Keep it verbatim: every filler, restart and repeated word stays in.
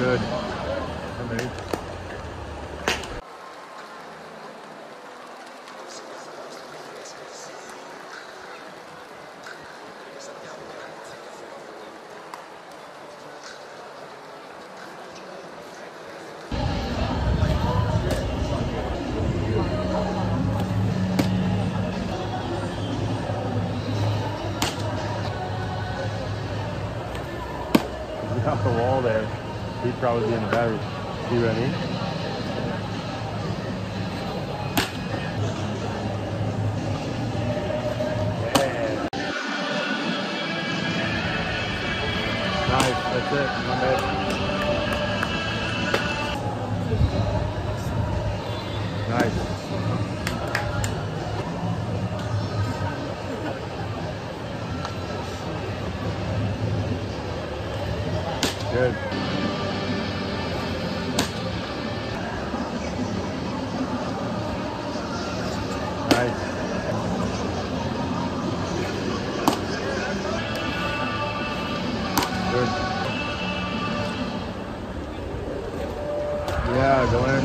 Good. Amazing. Off the wall there. He'd probably be in the battery. You ready? Yeah. Nice. That's it. My bad. Nice. Good. Nice. Good. Yeah, go in.